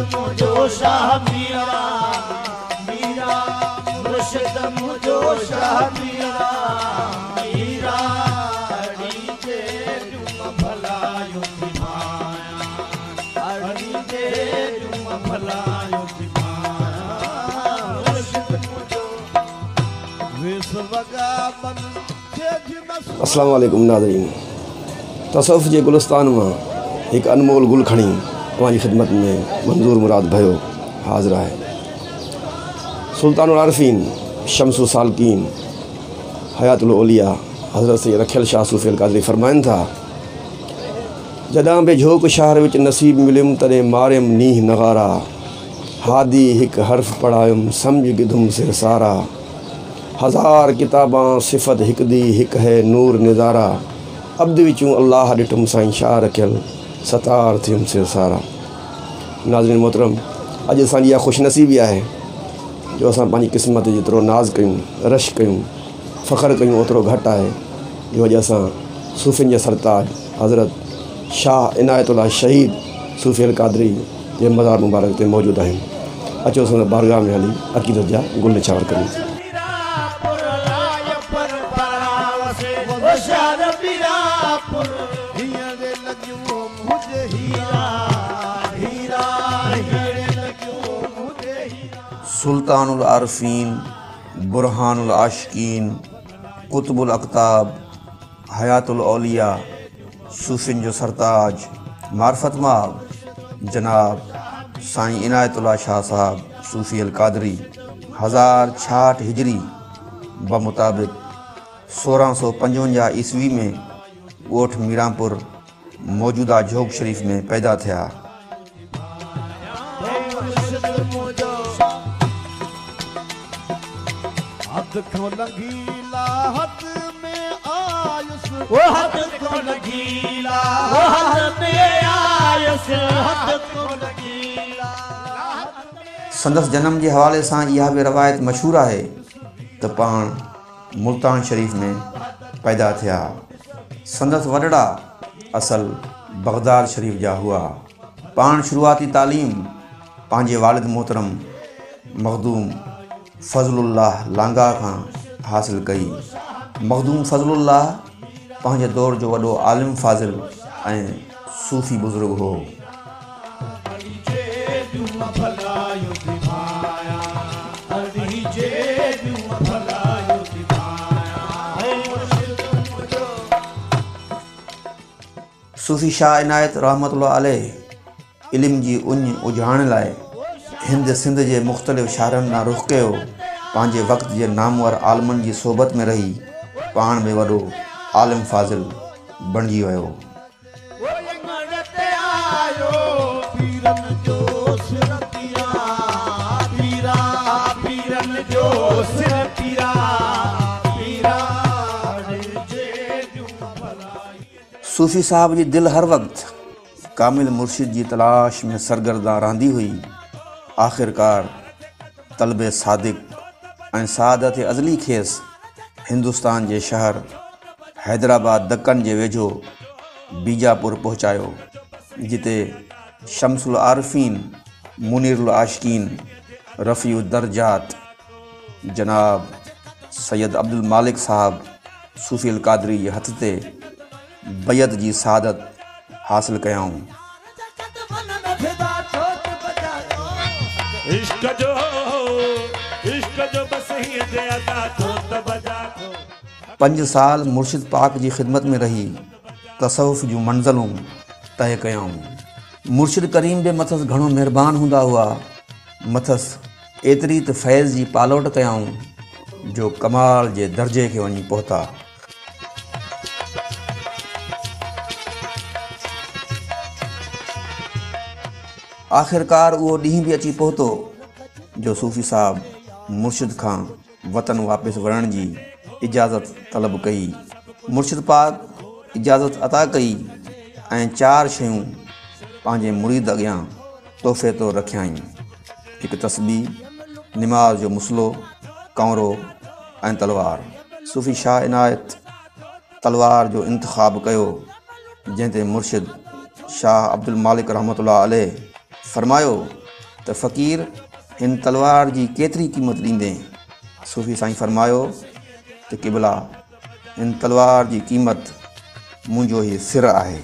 मुझो शाह मीरा मीरा मुर्शिद मुझो शाह मीरा मीरा हरी दे जुम भलायो माया हरी दे जुम भलायो माया मुर्शिद मुझो विस वगा बन अस्सलाम वालेकुम नाज़रीन। तसव्वुफ़ जे गुलिस्तान में एक अनमोल गुल खणी तव्हांजी ख़िदमत में मंजूर मुराद भयो हाज़िर है। सुल्तानुल आरिफ़ीन शम्सुल सालिकीन हयातुल औलिया हज़रत सैयद रखियल शाह सूफ़ी अल क़ादरी फरमाइनि था, जॾहिं बि झोक शहर विच नसीब मिलियुमि तॾहिं मारियम नीह नगारा हादी हिक हर्फ़ पढ़ायुमि सम्झ गिधुम सिर सारा हज़ार किताबां सिफ़त हिक दी हिक है नूर निज़ारा अब्द विचूं अल्लाह ॾिठुमि साईं शाह रखियल सतार थियुमि सिर सारा। नाज़रीन मोहतरम, अॼु असांजी इहा ख़ुशनसीबी आहे जो असां पंहिंजी क़िस्मत जेतिरो नाज़ कयूं रश कयूं फ़ख़्रु कयूं ओतिरो घटि आहे जो अॼु असां सूफ़ियुनि जे सरताज हज़रत शाह इनायतुल्लाह शहीद सूफ़ी अल क़ादरी जे मज़ार मुबारक ते मौजूदु आहियूं। अचो असां बारगाह में हली अक़ीदत जा गुल निछावर कयूं। सुल्तानुल आरिफ़ीन बुरहानुल आशिकीन कुतुबुल अक़ताब हयातुल औलिया सूफ़ियुनि जो सरताज मार्फत माब जनाब साईं इनायतुल्लाह शाह साहब सूफ़ी अल क़ादरी 1066 हिजरी बमुताबिक 1655 ईस्वी में ॻोठ मीरापुर मौजूदा झोक शरीफ में पैदा थिया। संदस जन्म के हवाले से यह भी रवायत मशहूर है तो पान मुल्तान शरीफ में पैदा थिया। संदस वडड़ा असल बगदाद शरीफ जा हुआ। पान शुरुआती तालीम पांजे वालिद मोहतरम मखदूम फजलुल्लाह लांगा का हासिल कई। मखदूम फजलुल्लाह पंहिंजे दौर जो वॾो आलिम फाज़िल ऐं सूफ़ी बुज़ुर्ग हो। सूफ़ी शाह इनायत रहमतुल्लाह अलैह इल्म जी उञ उजाण लाइ हिंद सिंध के मुख़्तलिफ़ शहरनि मां रुख़ कयो। पंहिंजे वक़्त के नामवर आलमनि की सोबत में रही पाण में वॾो आलिम फाज़िल बणिजी वियो। सूफ़ी साहब जी दिल हर वक्त कामिल मुर्शिद की तलाश में सरगर्दा रहंदी हुई। आखिरकार तलब सादिक ऐं सादत अज़ली खेस हिंदुस्तान के शहर हैदराबाद दक्कन के वेझो बीजापुर पहुँचायो, जिते शम्सुल आरिफ़ीन मुनीरुल आशिकीन रफ़ीउद दर्जात जनाब सैयद अब्दुल मालिक साहब सूफ़ी अल क़ादरी के हथ ते बैत की सादत हासिल कयाऊं। पंज साल मुर्शिद पाक की खिदमत में रही तसव्वुफ़ जूं मंज़िलूं तय कयाऊं। मुर्शिद करीम बे मथस घणो मेहरबान हुंदा हुआ। मथस एतरी त फैज़ की पालोट कयाऊं जो कमाल के दर्जे के वही पहुता। आखिरकार वो ॾींहुं भी अची पहुतो जो सूफ़ी साहब मुर्शिद खां वतन वापस वरण की इजाज़त तलब कई। मुर्शिद पाक इजाज़त अता कई ऐं 4 शयूं पंहिंजे मुरीद अॻियां तोहफ़े तौर रखियाईं। एक तस्बीह, नमाज जो मुसलो, कौरो ऐं तलवार। सूफ़ी शाह इनायत तलवार जो इंतखाब कयो, जंहिं ते मुर्शिद शाह अब्दुल मालिक रहमतुल्लाह अलैह फरमायो त फ़क़ीर हिन तलवार जी केतिरी क़ीमत ॾींदे? सूफ़ी साईं फरमायो त क़िबला हिन तलवार जी क़ीमत मुंहिंजो हीउ सिर आहे।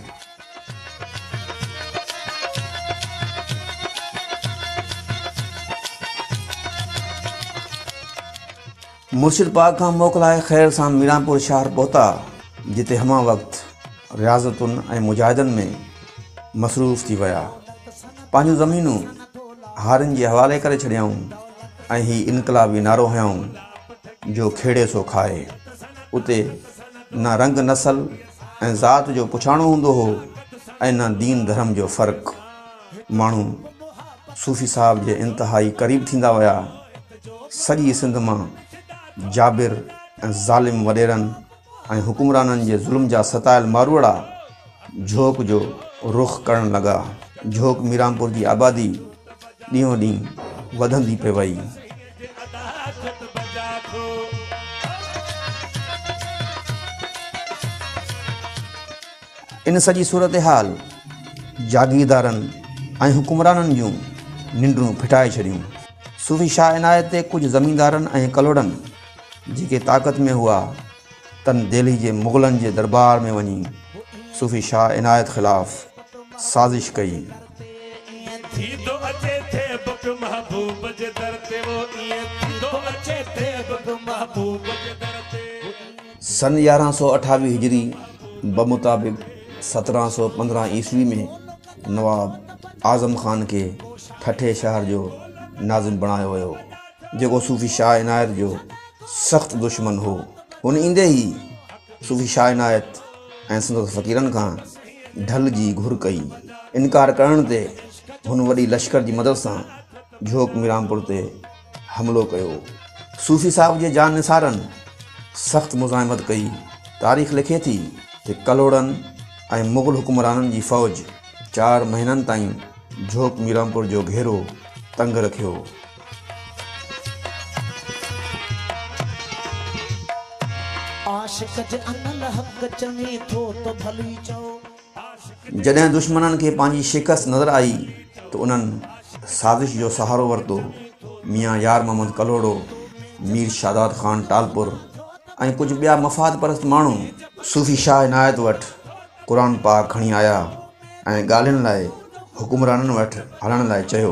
मुर्शिद पाक खां मोकिलाए ख़ैर सां मीरापुर शहर पहुता, जिते हमा वक़्तु रियाज़तुनि ऐं मुजाहिदनि में मसरूफ़ थी विया। पंहिंजूं ज़मीनूं हारियुनि जे हवाले करे छॾियऊं ऐं हीउ इनक़लाबी नारो हयऊं, जो खेड़े सो खाए। उते न रंग नसल ऐं ज़ात जो पुछाणो हूंदो हो ऐं न दीन धर्म जो फ़र्क़ु। माण्हू सूफ़ी साहब जे इंतिहाई क़रीब थींदा विया। सॼी सिंध मां जाबिर ऐं ज़ालिम वॾेरनि ऐं हुकुमराननि जे ज़ुल्म जा सतायल मारवाड़ा झोक जो रुख़ करण लॻा। झोक मीरापुर जी आबादी ॾींहों ॾींहुं वधंदी पे वई। इन सॼी सूरत हाल जागीरदारनि ऐं हुकुमराननि जूं निंडूं फिटाए छॾियूं। सूफ़ी शाह इनायत ते कुझु ज़मींदारनि ऐं कलोड़नि जेके ताक़त में हुआ, तन दिल्ली जे मुग़लनि जे दरबार में वञी सूफ़ी शाह इनायत ख़िलाफ़ साज़िश कई। सन 1128 हिजरी बमुताबिक़ 1715 ईस्वी में नवाब आज़म ख़ान के ठठे शहर जो नाज़िम बणायो वियो, जेको सूफ़ी शाह इनायत जो सख़्तु दुश्मन हो। हुन ईंदे ई सूफ़ी शाह इनायत ऐं संदसि फ़क़ीरनि खां ढल जी घुर कई। इनकार करण ते हुन वॾी लश्कर जी मदद सां झोक मीरापुर ते हमिलो कयो। सूफ़ी साहब जे जान निसारनि सख़्तु मुज़ाहिमत कई। तारीख़ लिखे थी त कलोड़नि ऐं मुग़ल हुकुमराननि जी फ़ौज 4 महीननि ताईं झोक मीरापुर जो घेरो तंग रखियो। जॾहिं दुश्मननि खे पंहिंजी शिकस्त नज़र आई त उन्हनि साज़िश जो सहारो वरितो। मियाँ यार मोहम्मद कलोड़ो, मीर शादात ख़ान टालपुर ऐं कुझु ॿिया मफ़ाद परस्त माण्हू सूफ़ी शाह इनायत वटि क़ुरान पाक खणी आया ऐं ॻाल्हियुनि लाइ हुकुमराननि वटि हलण लाइ चयो।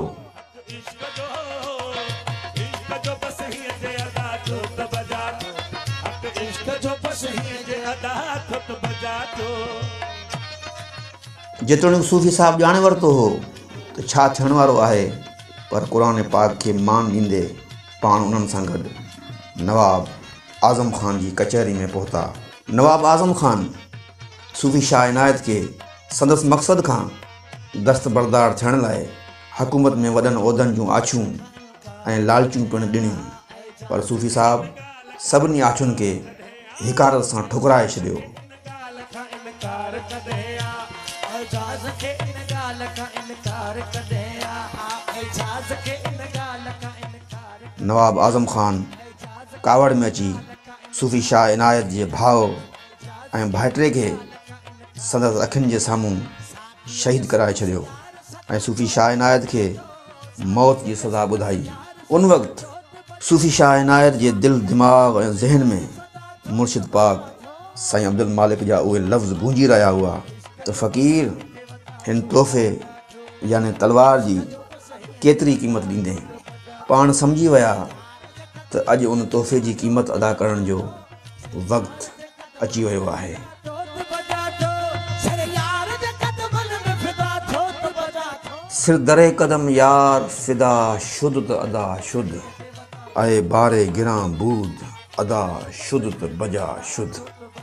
जेतोणीकि सूफ़ी साहब ॼाणे वरितो हो त छा थियण वारो आहे, पर क़ुरान पाक खे मान ॾींदे पाण उन्हनि सां गॾु नवाब आज़म ख़ान जी कचहरी में पहुता। नवाब आज़म ख़ान सूफ़ी शाह इनायत खे संदसि मक़सद खां दस्तबरदार थियण लाइ हुकूमत में वॾनि उहिदनि जूं आछूं ऐं लालचूं पिणु ॾिनियूं, पर सूफ़ी साहब सभिनी आछुनि खे हिकारत सां ठुकराए छॾियो। नवाब आज़म ख़ान कावड़ में अची सूफ़ी शाह इनायत जे भाउ ऐं भाइटे खे संदसि अखियुनि जे साम्हूं शहीद कराए छॾियो ऐं सूफ़ी शाह इनायत खे मौत जी सज़ा ॿुधाई। उन वक़्तु सूफ़ी शाह इनायत जे दिलि दिमाग़ ऐं ज़हन में मुर्शिद पाक साईं अब्दुल मालिक जा उहे लफ़्ज़ गूंजी रहिया हुआ त फ़क़ीर हिन तोहफ़े यानी तलवार जी केतिरी क़ीमत ॾींदे? पाण सम्झी विया त अॼु उन तोहफ़े जी क़ीमत अदा करण जो वक़्तु अची वियो आहे। सिर दरे कदम यार फिदा शुद्ध त अदा शुद्ध, आए बारे गिरां बूद अदा शुद्ध त बजा शुद्ध।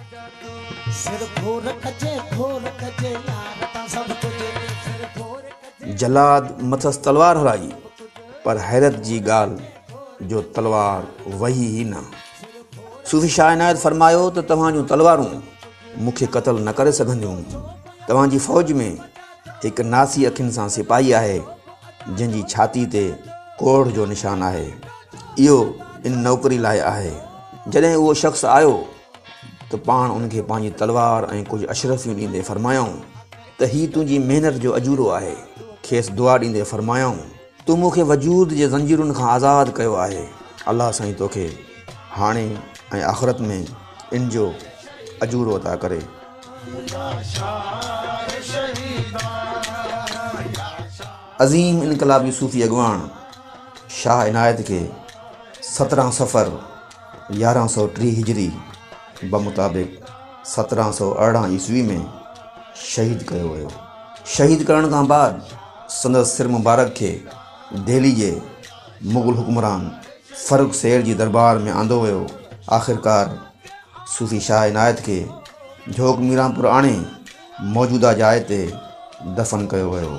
जलाद मथस तलवार हलाई, पर हैरत जी ॻाल्हि जो तलवार वही ई न। सूफ़ी शाह इनायत फरमायो त तव्हां जूं तलवारूं मूंखे क़त्ल न करे सघंदियूं। तव्हांजी फ़ौज में हिकु नासी अखियुनि सां सिपाही आहे जंहिंजी छाती ते कोढ़ जो निशान आहे। इहो इन नौकरी लाइ आहे। जॾहिं उहो शख़्स आयो त पाण उनखे पंहिंजी तलवार ऐं कुझु अशरफियूं ॾींदे फरमायूं त हीउ तुंहिंजी महिनत जो अजूरो आहे। खेसि दुआ ॾींदे फरमायूं तू मूंखे वजूद जे ज़ंजीरुनि खां आज़ादु कयो आहे। अल्लाह साईं तोखे हाणे ऐं आख़िरत में इन जो अजूरो अता करे। अज़ीम इनकलाबी सूफ़ी अॻवान शाह इनायत खे 17 सफ़र 1103 हिजरी बमुताबिक़ 1718 ईस्वी में शहीद कयो वियो। शहीद करण खां बाद संदसि सिर मुबारक खे दिल्ली जे मुग़ल हुक्मरान फ़र्रुख सेठ जी दरबार में आंदो वियो। आख़िरकार सूफ़ी शाह इनायत खे झोक मीरांपुर आणे मौजूदा जाइ ते दफ़न कयो वियो।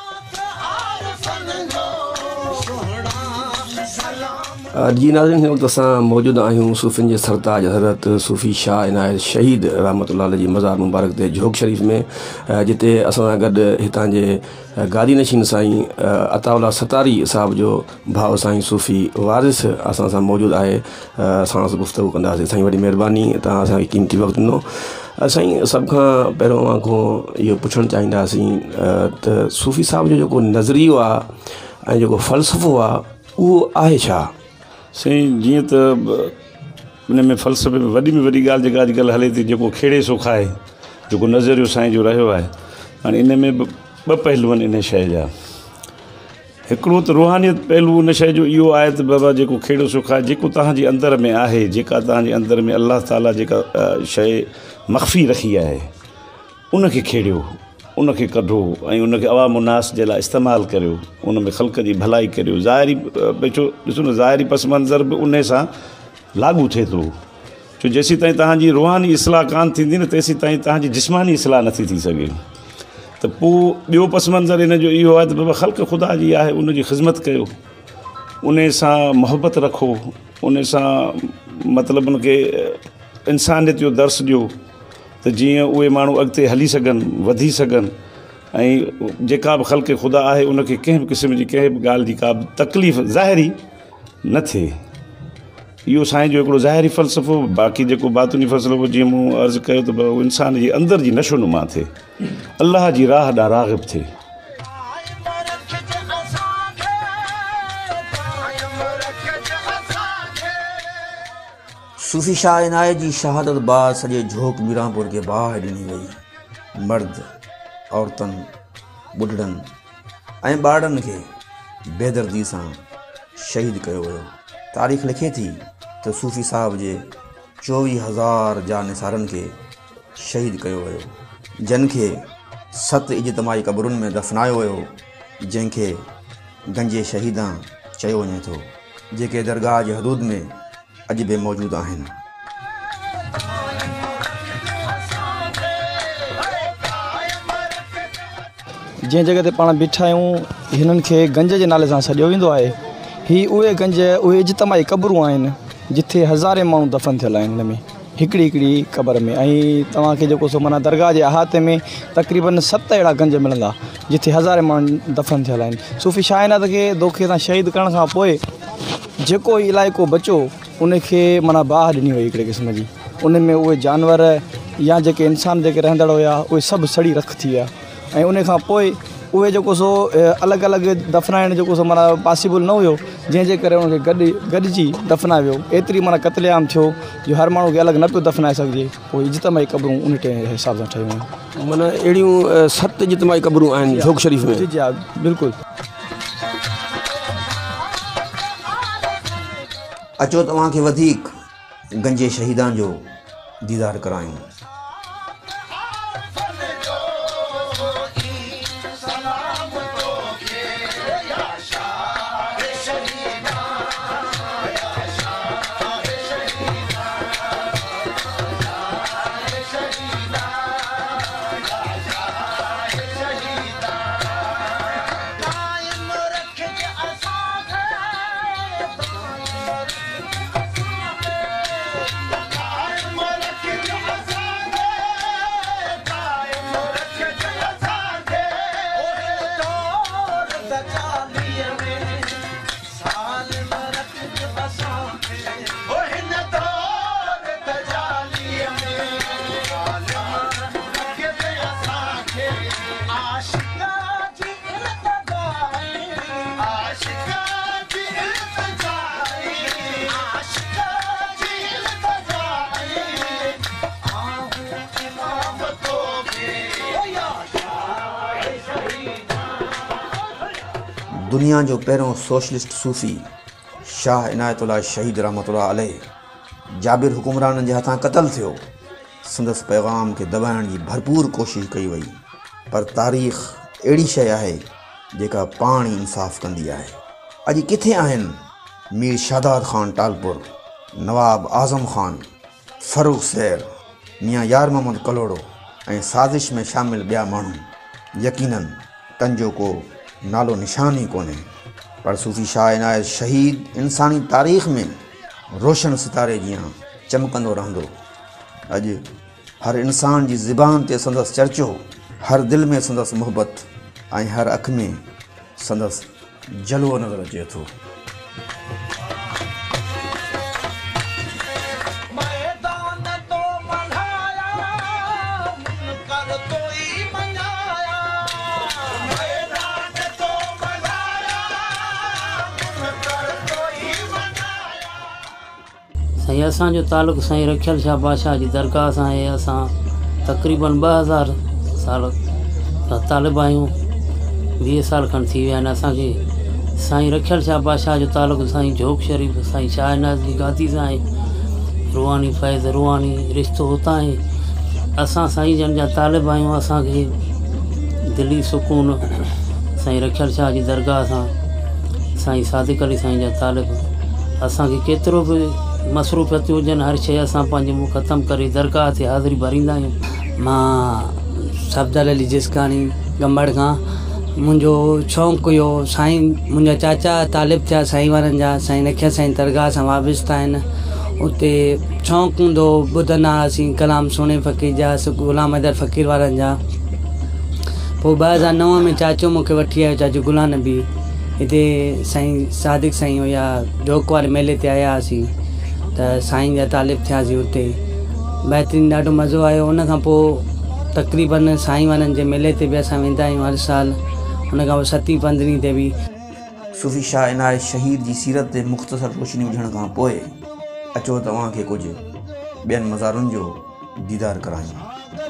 जी नाज़रीन, हिन वक़्तु असां मौजूदु आहियूं सूफ़ियुनि जे सरताज हज़रत सूफ़ी शाह इनायत शहीद रहमतुल्लाह अलैह जी मज़ार मुबारक ते झोक शरीफ़ में, जिते असां सां गॾु हितां जे गादी नशीन साईं अताउल्लाह सतारी साहिब जो भाउ साईं सूफ़ी वारिस असां सां मौजूदु आहे। असां सां गुफ़्तगू कंदासीं। साईं वॾी महिरबानी, तव्हां असांखे क़ीमती वक़्तु ॾिनो। साईं, सभ खां पहिरियों खां इहो पुछणु चाहींदासीं त सूफ़ी साहिब जो जेको नज़रियो आहे ऐं जेको फ़लसफ़ो आहे उहो आहे छा? साईं, जीअं त इन में फ़लसफ़े में वॾी ॻाल्हि जेका अॼुकल्ह हले थी, जेको खेड़े सो खाए, जेको नज़रियो साईं जो रहियो आहे, हाणे इन में ॿ पहलू आहिनि इन शइ जा। हिकिड़ो त रूहानियत पहलू उन शइ जो इहो आहे त बाबा जेको खेड़ो सो खाए, जेको तव्हांजे अंदर में आहे, जेका तव्हांजे अंदर में अल्लाह ताला जेका शइ मख़फ़ी रखी आहे, उनखे खेड़ियो, उनखे कढो ऐं उनखे अवाम नास जे लाइ इस्तेमालु करियो, उन में ख़ल्क़ जी भलाई करियो। ज़ाहिरी ॾिसो न, ज़ाहिरी पस मंज़र बि उन सां लागू थिए थो। छो जेसीं ताईं तव्हांजी रूहानी इस्लाह कान थींदी न, तेसीं ताईं तव्हांजी जिस्मानी इस्लाह नथी थी सघे। त पोइ ॿियो पस मंज़र इन जो इहो आहे त बाबा ख़ल्क़ ख़ुदा जी आहे, उनजी ख़िदमत कयो, उन सां मोहबत रखो, उन सां मतिलबु उनखे इंसानियत जो दर्स ॾियो त जीअं उहे माण्हू अॻिते हली सघनि, वधी सघनि, ऐं जेका बि ख़ल्क़ ख़ुदा आहे उनखे कंहिं बि क़िस्म जी कंहिं बि ॻाल्हि जी का बि तकलीफ़ ज़ाहिरी न थिए। इहो साईं जो हिकिड़ो ज़ाहिरी फ़लसफ़ो। बाक़ी जेको बातुनी फ़लसफ़ो, जीअं मूं अर्ज़ु कयो त उहो इंसान जी अंदरि जी नशोनुमा थिए, अल्लाह जी राह ॾांहुं राग़िब थिए। सूफ़ी शाह इनायत जी शहादत बाद सॼे झोक मीरांपुर खे बाहि ॾिनी वई। मर्द, औरतनि, ॿुढड़नि ऐं ॿारनि खे बेदर्दी सां शहीद कयो वियो। तारीख़ लिखे थी त सूफ़ी साहिब जे 24,000 जानिसारनि खे शहीद कयो वियो, जिन खे 7 इज्तिमाही क़बरुनि में दफ़नायो वियो, जंहिंखे गंजे शहीदां चयो वञे थो, जेके दरगाह जे हदूद में अॼु बि मौजूदु आहिनि। जंहिं जॻह ते पाण बीठा आहियूं, हिननि खे गंज जे नाले सां सॾियो वेंदो आहे। ही उहे गंज, उहे इज्तिमाही क़बरूं आहिनि जिथे हज़ारे माण्हू दफ़न थियल आहिनि हिन में, हिकिड़ी क़बर में। ऐं तव्हांखे जेको सो माना दरगाह जे अहाते में तक़रीबन 7 अहिड़ा गंज मिलंदा जिथे हज़ारे माण्हू दफ़न थियल आहिनि। सूफ़ी शाह इनायत खे दोखे सां शहीद करण खां पोइ जेको इलाइक़ो बचो उनखे माना बाहि ॾिनी वई हिकिड़े क़िस्म जी। उन में उहे जानवर या जेके इंसान जेके रहंदड़ हुया उहे सभु सड़ी रख थी विया। ऐं उन खां पोइ उहे जेको सो अलॻि अलॻि दफ़नाइण जेको सो माना पॉसिबल न हुयो, जंहिंजे करे उनखे गॾिजी दफ़नायो वियो। एतिरी माना क़त्लेआम थियो जो हर माण्हू खे अलॻि न पियो दफ़नाए सघिजे। पोइ इज्तिमाही क़बरूं उन हिसाब सां ठहियूं आहिनि। माना अहिड़ियूं 7 इज्तिमाही क़बरूं आहिनि झोक शरीफ़ में। जी हा, बिल्कुलु। अचो तव्हांखे वधीक गंजे शहीदान जो दीदार करायूं। दुनिया जो पहिरों सोशलिस्ट सूफ़ी शाह इनायतुल्लाह शहीद रहमतुल्लाह अलैह जाबिर हुकुमराननि जे हथां क़तल थियो। संदसि पैगाम खे दॿाइण जी भरपूर कोशिश कई वई, पर तारीख़ अहिड़ी शइ आहे जेका पाण ई इंसाफ़ कंदी आहे। अॼु किथे आहिनि मीर शादात ख़ान टालपुर, नवाब आज़म ख़ान, फ़रूख़ सैर, मियाँ यार मोहम्मद कलोड़ो ऐं साज़िश में शामिल ॿिया माण्हू? यकीनन तंजो को नालो निशान ई कोन्हे, पर सूफ़ी शाह इनायत शहीद इंसानी तारीख़ में रोशन सितारे जीअं चमकंदो रहंदो। अॼु हर इंसान जी ज़ुबान ते संदसि चर्चो, हर दिल में संदसि मोहबत ऐं हर अख में संदसि जलवो नज़र अचे थो। साईं असांजो तालुक़ु साईं रखियल शाह बादशाह जी दरगाह सां आहे। असां तक़रीबन 2000 साल तालिब आहियूं। 20 साल खनि थी विया आहिनि असांखे। साईं रखियल शाह बादशाह जो तालुक़ु साईं जोग शरीफ़ साईं शाह इनायत जी गादी सां आहे। रूहानी फैज़ रूहानी रिश्तो हुतां आहे। असां साईं जन जा तालिब आहियूं। असांखे दिली सुकून साईं रखियल शाह जी दरगाह सां, साईं सादिक अली साईं जा तालिब। असांखे केतिरो बि मसरूफ़ियतूं हुजनि, हर शइ असां पंहिंजे मुंहुं ख़तमु करे दरगाह ते हाज़िरी भरींदा आहियूं। मां सफ़दर अली जिसकानी गंबड़ खां। मुंहिंजो शौक़ु हुयो, साईं मुंहिंजा चाचा तालिब थिया साईं वारनि जा, साईं रखियल साईं दरगाह सां वाबिस्ता आहिनि। उते शौक़ु हूंदो, ॿुधंदा हुआसीं कलाम सोने फ़क़ीर जा, ग़ुलाम हैदर फ़क़ीर वारनि जा। पोइ 2009 में चाचो मूंखे वठी आयो, चाचो गुलाम नबी। हिते साईं सादिक साईं हुया, जोक वारे मेले ते आया हुआसीं त साईं जा तालिब थियासीं हुते। बहितरीनु ॾाढो मज़ो आयो। उन खां पोइ तक़रीबन साईं वारनि जे मेले ते बि असां वेंदा आहियूं हर साल। उन खां पोइ 7वीं 15वीं ते बि। सूफ़ी शाह इनायत शहीद जी सीरत ते मुख़्तसर रोशनी विझण खां पोइ अचो तव्हांखे कुझु ॿियनि मज़ारुनि जो दीदार करायूं।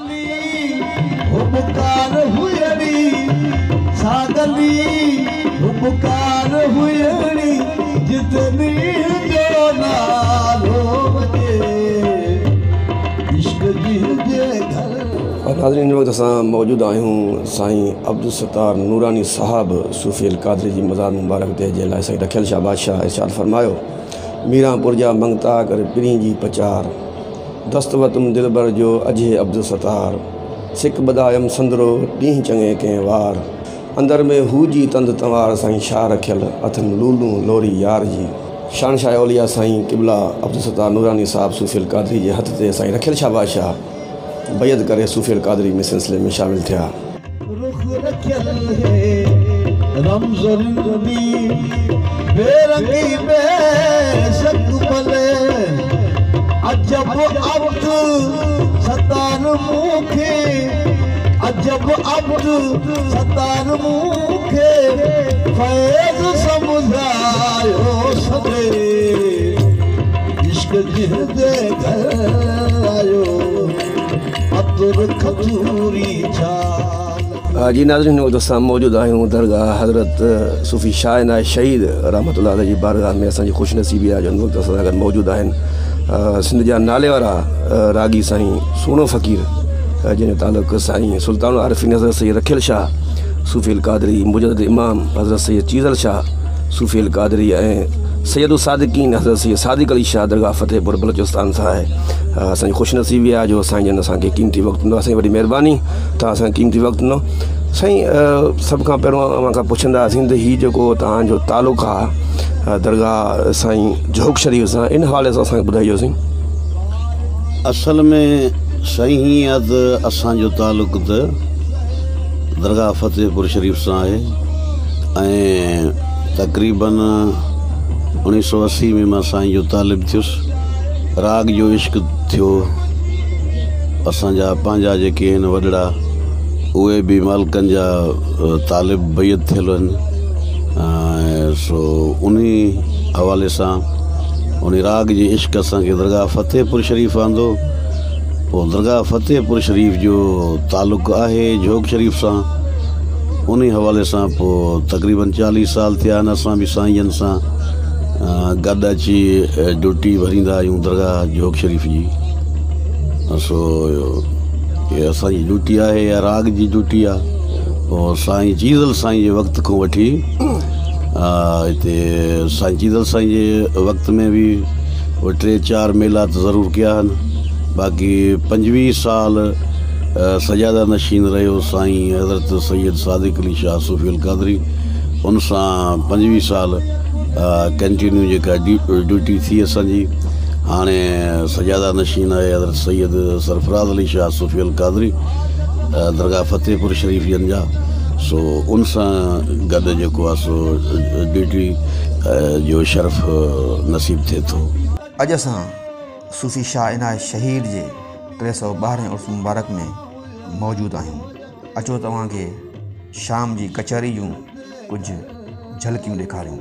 नाज़रीन, हिन वक़्तु असां मौजूदु आहियूं साईं अब्दुल सत्तार नूरानी साहब सूफ़ी अल क़ादरी जी मज़ार मुबारक ते, जंहिं लाइ साईं रखियल शाह बादशाह इरशाद फरमायो, मीरापुर जा मंगता कर पिरी जी पचार, दस्तवतुम दिलबर जो अजे अब्दुल सत्तार, सिक बदायम संदरो ॾींहुं चङे कंहिं वार, अंदर में हू जी तंद तवार साईं शाह रखियल अथन लूलू लोरी यार जी। शान शाह औलिया साईं क़िबला अब्दुल सत्तार नूरानी साहब सूफ़ी अल क़ादरी जे हथ ते साईं रखियल शाह बादशाह बैत करे सूफ़ी अल क़ादरी में सिलसिले में शामिल थिया। अजब अब्द सतार मुखे फैज़ समुझायो सदे इश्क जिहदे घर आयो अतुर खजूरी छा। जी नाज़रीन, असां मौजूदु आहियूं दरगाह हज़रत सूफ़ी शाह इनायत शहीद रहमतुल्लाह अलैह जी बारगाह में। असांजी ख़ुशनसीबी आहे जो हिन वक़्तु असां सां गॾु मौजूदु आहिनि सिंध जा नाले वारा रागी साईं सोनो फ़क़ीर, जंहिंजो तालुक़ु साईं सुल्तान आरिफ़ीन हज़रत सैयद रखियल शाह सूफ़ी अल क़ादरी, मुजद्दिद इमाम हज़रत सैयद चीज़ल शाह सूफ़ी अल क़ादरी ऐं सैयद सादिकीन हज़रत सैयद सादिक अली शाह दरगाह फ़तेहपुर बलोचिस्तान सां आहे। असांजी ख़ुशनसीबी आहे जो साईं जन असांखे क़ीमती वक़्तु ॾिनो। असांजी वॾी महिरबानी, तव्हां असांखे क़ीमती वक़्तु ॾिनो। साईं, सभ खां पहिरियों अव्हां खां पुछंदासीं त हीउ जेको तव्हांजो तालुक़ु आहे दरगाह साईं जोग शरीफ़ सां, इन हवाले सां असांखे ॿुधाइजो साईं। असल में साईं हीअं आहे त असांजो तालुक़ु त दरगाह फ़तेहपुर शरीफ़ सां आहे ऐं तक़रीबन 1980 में मां साईं जो तालिब थियुसि। राग जो इश्क थियो। असांजा पंहिंजा जेके आहिनि वॾड़ा उहे बि मालिकनि जा तालिब बैत थियल आहिनि। सो उन हवाले सां उन राग जे इश्क असांखे दरगाह फ़तेहपुर शरीफ़ आंदो। पोइ दरगाह फ़तेहपुर शरीफ़ जो तालुक़ु आहे जोग शरीफ़ सां। उन हवाले सां पोइ तक़रीबन 40 साल थिया आहिनि असां बि साईंजनि सां गॾु अची ड्यूटी भरींदा आहियूं दरगाह जोग शरीफ़ जी। सो इहा असांजी ड्यूटी आहे या राग जी ड्यूटी आहे। पोइ साईं चीज़ल साईं जे वक़्त खां वठी हिते साईं चीज़ल साईं जे वक़्त में बि 3-4 मेला त ज़रूरु कया आहिनि। बाक़ी 25 साल सजादा नशीन रहियो साईं हज़रत सैयद सादिक अली शाह सूफ़ी अल क़ादरी। उन सां 25 साल कंटिन्यू जेका ड्यूटी थी असांजी। हाणे सजादा नशीन आहे हज़रत सैयद सरफराज़ अली शाह सूफ़ी अल क़ादरी दरगाह फतेहपुर शरीफ़ जन जा। सो उन सां गॾु जेको आहे सो ड्यूटी जो शरफ़ नसीब थिए थो। अॼु असां सूफ़ी शाह इनायत शहीद जे 312 उर्स मुबारक में मौजूदु आहियूं। अचो तव्हांखे शाम जी कचहरी जूं कुझु झलकियूं ॾेखारियूं।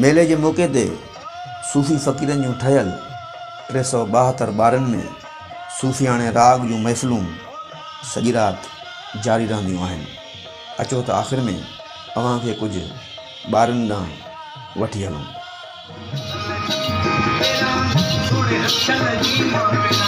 मेले के मौके ते सूफ़ी फ़क़ीरनि जूं ठहियल 372 ॿारनि में सूफ़ियाणे राग जूं महफ़िलूं सॼी राति जारी रहंदियूं आहिनि। अचो त आख़िर में अव्हांखे कुझु ॿारनि ॾांहुं वठी हलूं।